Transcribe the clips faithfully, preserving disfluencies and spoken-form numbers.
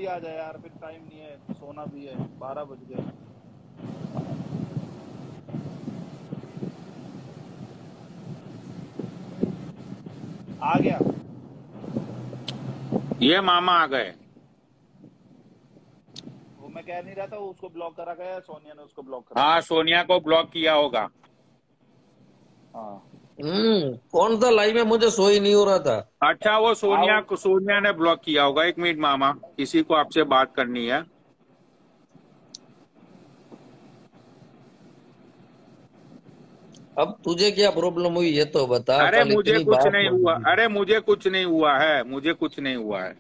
जल्दी आ जाए यार, फिर टाइम नहीं है, सोना भी है, बारह बज गए। आ गया। ये मामा आ गए। वो मैं कह नहीं रहा था, वो उसको ब्लॉक करा गया, सोनिया ने उसको ब्लॉक करा हाँ, दिया। सोनिया को ब्लॉक किया होगा। हाँ। हम्म कौन सा लाइव में, मुझे सो ही नहीं हो रहा था। अच्छा, वो आओ। सोनिया को सोनिया ने ब्लॉक किया होगा। एक मिनट मामा, किसी को आपसे बात करनी है। अब तुझे क्या प्रॉब्लम हुई ये तो बता, अरे कल मुझे इतनी कुछ बात नहीं हो हुआ, गई। अरे मुझे कुछ नहीं हुआ है, मुझे कुछ नहीं हुआ है।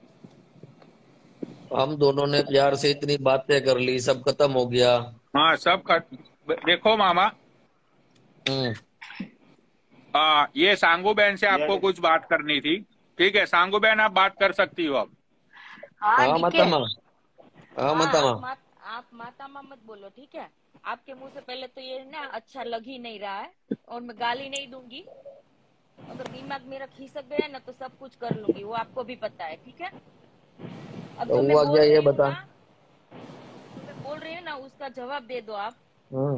हम दोनों ने प्यार से इतनी बातें कर ली, सब खत्म हो गया। हाँ सब कर। देखो मामा, हम्म आ, ये सांगू बहन से ये आपको कुछ बात करनी थी। ठीक है सांगू बहन, आप बात कर सकती हो अब। हाँ हाँ डीके। माता माँ, हाँ हाँ माता आप माँ। मात आप माता माँ मत बोलो, ठीक है। आपके मुंह से पहले तो ये ना अच्छा लग ही नहीं रहा है, और मैं गाली नहीं दूंगी। अगर दिमाग मेरा खिसक गया ना तो सब कुछ कर लूंगी, वो आपको भी पता है, ठीक है। अब तो जो मैं हुआ क्या बोल ये रही हूँ बता। ना, जो मैं बोल रही हूँ ना उसका जवाब दे दो आप। हम्म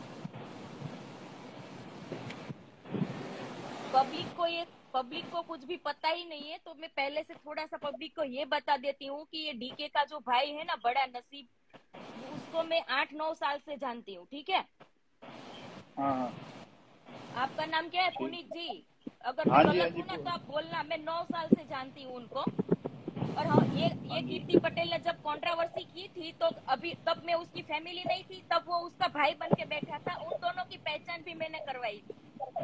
पब्लिक को ये पब्लिक को कुछ भी पता ही नहीं है, तो मैं पहले से थोड़ा सा पब्लिक को ये बता देती हूँ कि ये डीके का जो भाई है ना, बड़ा नसीब, उसको मैं आठ नौ साल से जानती हूँ, ठीक है। हाँ हाँ आपका नाम क्या है? ठीक। पुनीत जी। अगर मैं हाँ जी हाँ गलत जी हूँ ना पू- तो आप बोलना, मैं नौ साल से जानती हूँ उनको। और हाँ, ये हाँ ये जी। कीर्ति पटेल ने जब कंट्रोवर्सी की थी तो अभी तब मैं उसकी फैमिली नहीं थी, तब वो उसका भाई बन के बैठा था, उन दोनों की पहचान भी मैंने करवाई थी।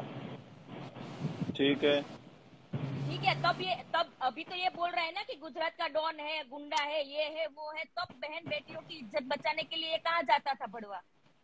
ठीक है। ठीक है। तब ये तब अभी तो ये बोल रहा है ना कि गुजरात का डॉन है, गुंडा है, ये है वो है, तब बहन बेटियों की इज्जत बचाने के लिए कहाँ जाता था बड़वा।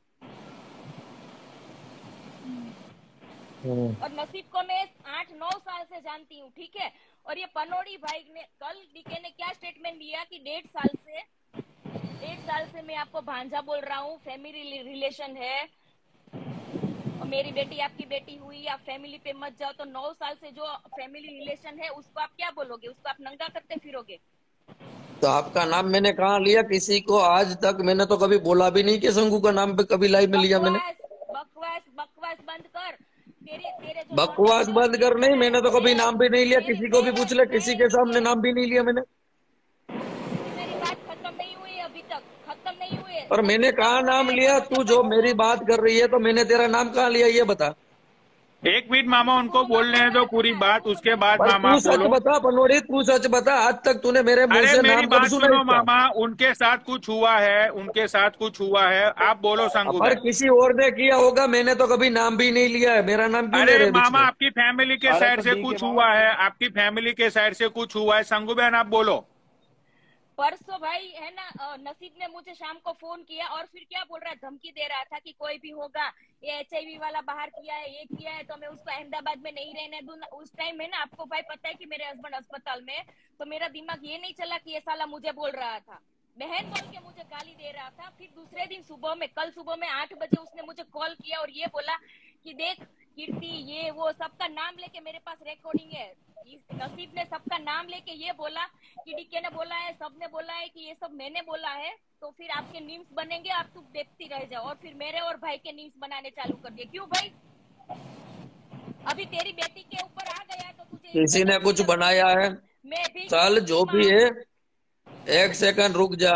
हम्म और नसीब को मैं आठ नौ साल से जानती हूँ, ठीक है। और ये पनोड़ी भाई ने कल डीके ने क्या स्टेटमेंट दिया कि डेढ़ साल से डेढ़ साल से मैं आपको भांजा बोल रहा हूँ, फैमिली रिलेशन है, और मेरी बेटी आपकी बेटी हुई, आप फैमिली पे मत जाओ। तो नौ साल से जो फैमिली रिलेशन है उसको आप क्या बोलोगे? उसको आप नंगा करते फिरोगे? तो आपका नाम मैंने कहाँ लिया किसी को? आज तक मैंने तो कभी बोला भी नहीं कि संगू का नाम पे कभी लाइव में लिया मैंने। बकवास बकवास बकवास बंद कर। तेरे तेरे जो नौटंकी बकवास और बंद तेरे कर, को नहीं ना मैंने तो कभी मेरे नाम भी नहीं लिया, मेरे किसी को भी मेरे पूछ ले, किसी मेरे के सामने डीके, नाम भी नहीं लिया मैंने। क्योंकि मेरी बात खत्म नहीं हुई, अभी तक खत्म नहीं हुई है। और मैंने नसीब ने कहाँ बोला नाम है लिया? भरोसे तू जो पर मेरी इसको। बात कर रही है तो मैंने तेरा नाम कहाँ लिया ये बता। एक मिनट मामा, तू उनको गुरु बोलने मामा दो राज पूरी ना, बात, तू तो उसके मेरे बाद पर मामा तू आप सच बोलो। बता पनोड़ी, तू सच बता, आज तक तूने मेरे मुंह अरे से मेरी नाम कब बात सुना सुनो इसका? मामा, उनके साथ कुछ हुआ है, उनके साथ कुछ हुआ है, आप बोलो संगू पर बहन। किसी और ने किया होगा, मैंने तो कभी नाम भी नहीं लिया है, मेरा नाम क्यों ले अरे रहे बीच मामा, में? आपकी फैमिली के अरे साइड तो से डी के कुछ मामा हुआ सुन। है, आपकी फैमिली के साइड से कुछ हुआ है, संगू बहन आप बोलो। परसों भाई है ना, अ, नसीब ने मुझे शाम को फोन किया और फिर क्या बोल रहा है, धमकी दे रहा था कि कोई भी होगा, ये एचआईवी वाला बाहर किया है, ये किया है, तो मैं उसको अहमदाबाद में नहीं रहने दूंगा। उस टाइम है ना, आपको भाई पता है कि मेरे हस्बैंड अस्पताल में, तो मेरा दिमाग ये नहीं चला कि ये साला मुझे बोल रहा था, बहन बोल के मुझे गाली दे रहा था। फिर दूसरे दिन सुबह में, कल सुबह में आठ बजे उसने मुझे कॉल किया और ये बोला कि देख कीर्ति, ये वो सबका नाम लेके, मेरे पास रिकॉर्डिंग है, नसीब ने सबका नाम लेके ये बोला कि डीके ने बोला है, सबने बोला है कि ये सब मैंने बोला है, तो फिर आपके मीम्स बनेंगे, आप तुम देखती रह जाओ। और फिर मेरे और भाई के मीम्स बनाने चालू कर दिए। क्यों भाई? अभी तेरी बेटी के ऊपर आ गया तो तुझे किसी इज्जत ने अच्छी कुछ लगती बनाया है? है? मैं भी चल क्यों की जो माँ भी है, हूँ। एक सेकंड रुक जा।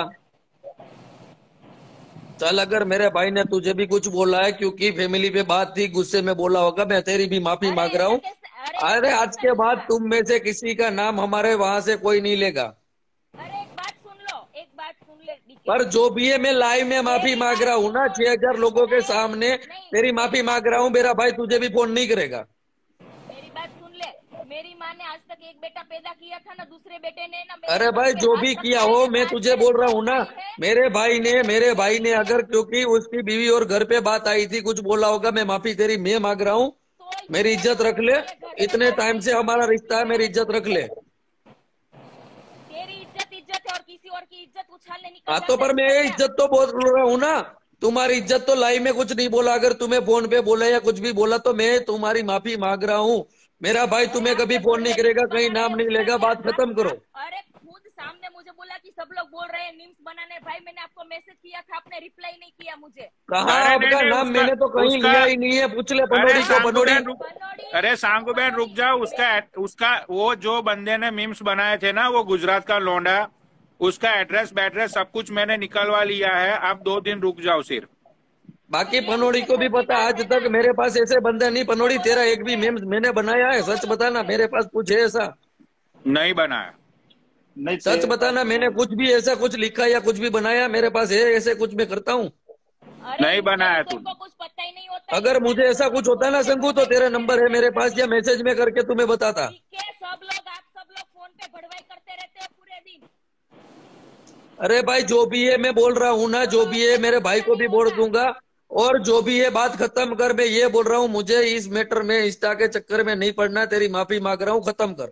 चल अगर मेरे भाई ने तुझे भी कुछ बोला है, क्योंकि फैमिली पे बात थी, गुस्से में बोला होगा, मैं तेरी भी माफी अरे मांग रहा ऐसा हूँ। कैसे, अरे अरे ऐसा आज कैसा के बाद गुस्सा? तुम में से किसी का नाम हमारे वहां से कोई नहीं लेगा। अरे एक बात सुन लो, एक बात सुन ले डीके। पर जो भी है, मैं लाइव में माफी मेरी मांग बात रहा हूँ ना, सुन। छह हजार लोगों के नहीं सामने नहीं, तेरी मेरी माफी बात मांग रहा हूँ। सुन। मेरा भाई तुझे भी फोन नहीं करेगा। मेरी बात सुन ले। मेरी माँ ने आज तक एक बेटा पैदा किया था ना, दूसरे बेटे ने ना मेरे अरे सर भाई पे जो हाथ भी किया रखा है हो, ना, मैं तो आज तुझे मेरे बोल रहा दो हूँ ना, भाई है। मेरे भाई ने मेरे मेरे भाई मेरी ने ये अगर क्योंकि उसकी बीवी और घर पे बात आई थी, कुछ बोला होगा, मैं माफी तेरी मैं मांग रहा हूँ। तो मेरी तो इज्जत रख ले। तो ये घर पे इतने बात टाइम आई से थी, हमारा मैं उसकी रिश्ता है, मेरी बहन इज्जत हूँ। रख ले। तेरी इज्जत इज्जत है, और किसी और की इज्जत उछालने निकल हाँ तो जाता है पर मैं उसका क्या? इज्जत तो बोल रहा हूँ ना। तुम्हारी इज्जत तो लाइव में कुछ नहीं बोला, अगर तुम्हें फोन पे बोला या कुछ भी बोला तो मैं तुम्हारी माफी मांग रहा हूँ। मेरा भाई अरे तुम्हें कभी आपके फोन घर नहीं पे करेगा, मीम्स कहीं बना रहे नाम हैं नहीं उसका लेगा, क्या? बात आप खत्म करो। आप अरे खुद सामने मुझे बोल बोला कि सब लोग बोल रहे हैं मीम्स बनाने। भाई मैंने आपको मैसेज किया था, आपने रिप्लाई नहीं किया मुझे। कहा अरे आपका नहीं, नाम उसका- मैंने तो कहीं उसका- लिया ही नहीं है। पूछ ले पनोड़ी अरे को। सांगू पनोड़ी बहन रुक अरे सांगू बहन रुक जाओ। उसका उसका वो जो बंदे ने मीम्स बनाए थे ना, वो गुजरात का लौंडा, उसका एड्रेस बैड्रेस सब कुछ मैंने निकलवा लिया है। आप दो दिन रुक जाओ सिर्फ। बाकी पनोड़ी को भी पता, आज तक मेरे पास ऐसे बंदे नहीं। पनोड़ी तेरा एक भी मेम्स मैंने बनाया है? सच बताना, मेरे पास कुछ है ऐसा? नहीं बनाया। नहीं, सच ते- बताना, मैंने कुछ भी ऐसा कुछ लिखा या कुछ भी बनाया मेरे पास है ऐसे कुछ मैं करता हूँ? नहीं बनाया तूने। तुमको कुछ पता ही नहीं होता। अगर मुझे ऐसा कुछ होता ना शंकु, तो तेरा नंबर है मेरे पास, या मैसेज में करके तुम्हें बताता। ठीक है, सब लोग आप सब लोग फोन पे भड़वाई करते रहते हैं पूरे दिन। अरे भाई जो भी है मैं बोल रहा हूँ ना, जो भी है मेरे भाई को भी बोल दूंगा। और जो भी है बात खत्म कर। मैं ये बोल रहा हूँ, मुझे इस मैटर में इंस्टा के चक्कर में नहीं पड़ना। तेरी माफी मांग रहा हूँ, खत्म कर।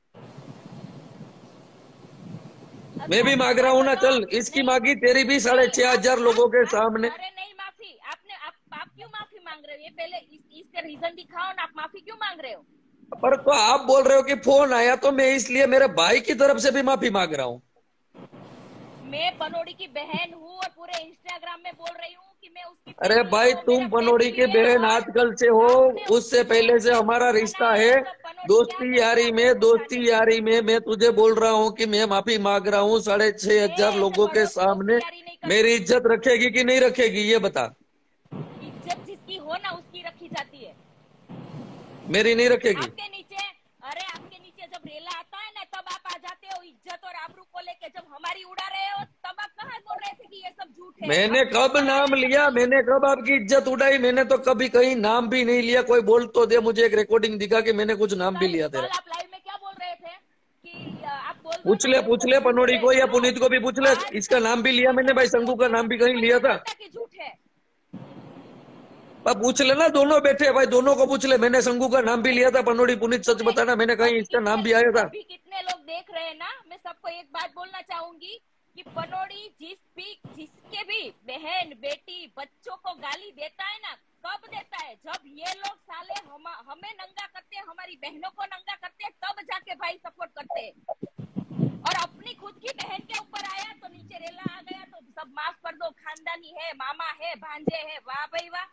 मैं भी मांग रहा हूँ ना, चल इसकी मांगी, तेरी भी साढ़े छह हजार लोगों के सामने। अरे नहीं माफी, आपने आप, आप क्यों माफी मांग रहे हो? ये पहले इस, इसका रीजन दिखाओ ना, आप माफी क्यों मांग रहे हो? पर तो आप बोल रहे हो कि फोन आया, तो मैं इसलिए मेरे भाई की तरफ से भी माफी मांग रहा हूँ। मैं पनोड़ी की बहन हूँ और पूरे इंस्टाग्राम में बोल रही हूँ कि मैं उसकी अरे family भाई हूँ, तुम मेरा पनोड़ी family के है बहन और आजकल से हो, आपने उससे उसकी पहले से family हमारा को रिश्ता बनाया है। तो पनोड़ी दोस्ती क्या यारी करता में है दोस्ती बताने? यारी में मैं तुझे बोल रहा हूँ कि मैं माफी मांग रहा हूँ साढ़े छह हजार ऐसे लोगों के बड़ों से सामने। दोस्ती यारी नहीं करते। मेरी इज्जत रखेगी कि नहीं रखेगी ये बता। इज्जत जिसकी हो ना उसकी रखी जाती है। मेरी नहीं रखेगी। आपके नीचे, अरे आपके नीचे जब रेला आता है ना, तब आप आ जाते हो इज्जत और आबरू को लेके। जब हमारी उड़ा रहे हो तब आप कहाँ बोल रहे थे कि ये सब झूठ है? मैंने अब कब ऊपर नाम आया लिया? तो- मैंने कब आपकी इज्जत उड़ाई? मैंने तो कभी कहीं नाम भी नहीं लिया। कोई बोल तो दे मुझे, एक रिकॉर्डिंग दिखा के मैंने कुछ नाम भी कल लिया कल तेरा। आप लाइव में क्या बोल रहे थे कि अ, आप बोल दो पूछ ना ले ये पूछ सब ले झूठ पनोड़ी है। को या क्यों? पुनीत को भी पूछ ले। आज इसका तक नाम भी लिया मैंने भाई, शंकु का नाम भी कहीं लिया था। कि झूठ है। पर पूछ लेना, दोनों बैठे भाई, दोनों को पूछ ले। मैंने शंकु का नाम भी लिया था। पनोड़ी पुनीत सच बताना, मैंने कहीं इसका नाम भी आया था? अभी कितने लोग देख रहे हैं ना, मैं सबको एक बात बोलना चाहूंगी कि पनोड़ी जिस भी जिसके भी बहन बेटी बच्चों को गाली देता है ना, कब देता है? जब ये लोग साले हम, हमें नंगा करते हैं, हमारी बहनों को नंगा करते हैं, तब जाके भाई सपोर्ट करते हैं। और अपनी खुद की बहन के ऊपर आया तो नीचे रेला आ गया तो सब माफ कर दो, खानदानी है, मामा है, भांजे है। वाह भाई वाह।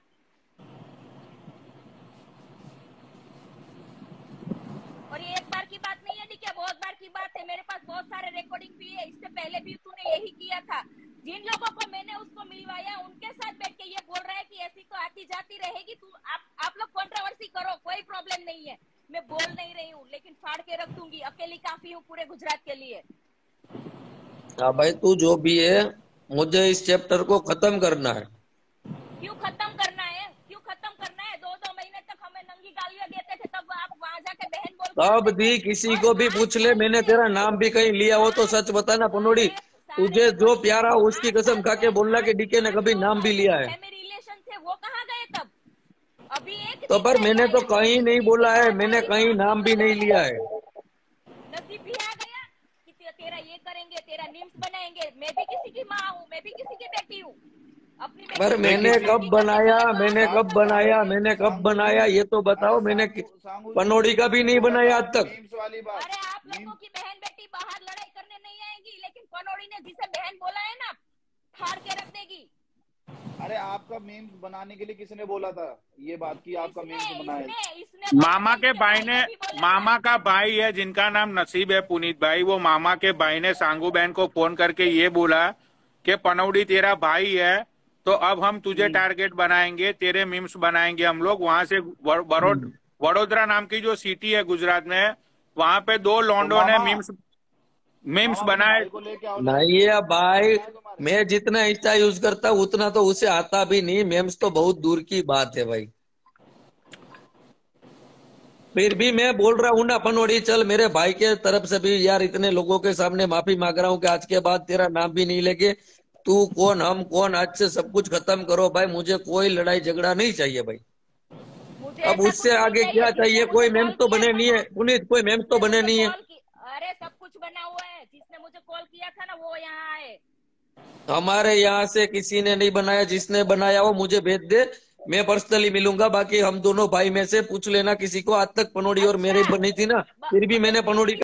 और ये एक बार की बात नहीं है नी, क्या बहुत बार की बात है। मेरे पास बहुत सारे रिकॉर्डिंग भी है, इससे पहले भी तूने यही किया था। जिन लोगों को मैंने उसको मिलवाया उनके साथ बैठ के ये बोल रहा है कि ऐसी तो आती जाती रहेगी। तू आप आप लोग कंट्रोवर्सी करो, कोई प्रॉब्लम नहीं है। मैं बोल नहीं रही हूँ, लेकिन फाड़ के रख दूंगी। अकेली काफी हूँ पूरे गुजरात के लिए। हाँ भाई तू जो भी है, मुझे इस चैप्टर को खत्म करना है। क्यों खत्म करना है? क्यों खत्म करना है? दो दो महीने तक हमें नंगी गालियां देते थे, तब आप वहां जाके बहन बोल के तब आते दी थे। किसी और को भी आज पूछ ले, कल मैंने से- तेरा नाम भी कहीं लिया हो तो सच बताना पनोड़ी। सारे तुझे जो बड़ी- प्यारा हो उसकी कसम खा के बोलना कि डीके ने कभी नाम भी लिया है। फैमिली रिलेशन थे, वो कहाँ गए तब? अभी एक तो दिन पर पहले मैंने तो आया, कहीं नहीं बोला है, मैंने कहीं नाम भी नहीं लिया है। नसीब भी आ गया कि ते, तेरा ये करेंगे, तेरा मीम्स बनाएंगे। मैं भी किसी की माँ हूँ, मैं भी किसी की बेटी हूँ। अपनी बेटी पर को मैंने शादी कब करने बनाया, के लिए मैंने तो कब आप बनाया, सब- मैंने कब सांगू बनाया जी, ये तो बताओ। अरे मैंने सांगू- सांगू जी, पनोड़ी का भी नहीं बोला बनाया था, आज तक। मीम्स वाली बात। अरे आप लोगों मीम- की बहन बेटी बाहर लड़ाई करने नहीं आएंगी, लेकिन पनोड़ी ने जिसे बहन बोला है ना, फाड़ के रख देगी। अरे आपका मीम्स बनाने के लिए किसने बोला था ये बात की आपका मीम्स इसने- बनाए? इसने- इसने बोला मामा था, के इसके भाई ने, को भी बोला था। मामा का भाई है जिनका नाम नसीब है, पुनीत भाई, वो मामा के भाई ने सांगू बहन को फोन करके ये बोला कि पनौड़ी तेरा भाई है, तो अब हम तुझे टारगेट बनाएंगे, तेरे मीम्स बनाएंगे हम लोग। वहां से वर- वरोड वडोदरा नाम की जो सिटी है गुजरात में, वहां पे दो लॉन्डो ने मामा- मीम्स मीम्स मामा, अपने बनाए। भाई को लेके आओ ना। नहीं है भाई, तुम्हारे- मैं जितना इंस्टा यूज करता हूँ उतना तो उसे आता भी नहीं। मेम्स तो बहुत दूर की बात है भाई। फिर भी मैं बोल रहा हूँ ना पनोड़ी, चल मेरे भाई के तरफ से भी यार इतने लोगों के सामने माफी मांग रहा हूँ कि आज के बाद तेरा नाम भी नहीं लेके। तू कौन हम कौन, आज से सब कुछ खत्म करो भाई। मुझे कोई लड़ाई झगड़ा नहीं चाहिए भाई। मुझे अब ऐसा उससे कुछ नहीं आगे क्या जिसने चाहिए? मुझे कोई कॉल मेम्स तो किया बने था नहीं है ना, पुनीत, कोई मेम्स तो जिसने बने मुझे नहीं है। कॉल की- अरे सब कुछ बना हुआ है। जिसने मुझे कॉल किया था ना, वो यहाँ आए। हमारे यहाँ से किसी ने नहीं बनाया, जिसने बनाया हो मुझे भेज दे, मैं पर्सनली मिलूंगा। बाकी हम दोनों भाई में से पूछ लेना किसी को। आज तक पनोड़ी और मेरी बनी थी ना, फिर भी मैंने पनोड़ी